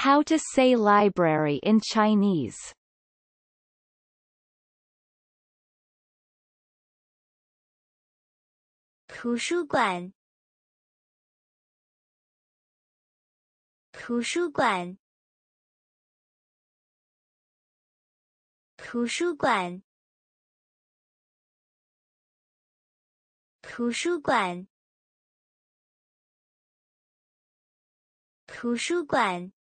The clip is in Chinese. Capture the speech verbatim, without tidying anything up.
How to say library in Chinese. 图书馆，图书馆，图书馆，图书馆，图书馆，